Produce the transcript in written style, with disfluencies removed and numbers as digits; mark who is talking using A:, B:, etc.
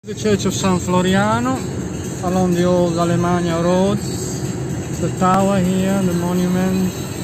A: The Church of San Floriano along the old Alemania Road, the tower here, the monument.